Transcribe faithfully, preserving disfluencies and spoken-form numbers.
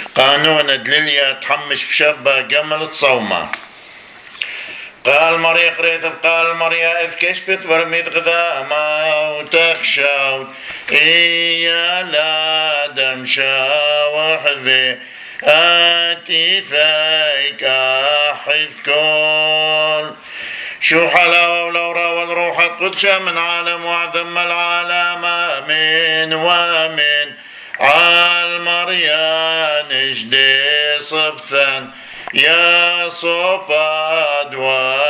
قانون ليليا حمشبشبة قمل صومة قال مريا قريت قال مريا إذ كشفت ورميت غذاما وتخشى إيا لا دمشا وحذي آتي ثيك أحذ كل شو حلاوة ولورا والروح القدس من عالم وعدم العالم آمين وآمين عال مريان اجدي صبثا يا صفاد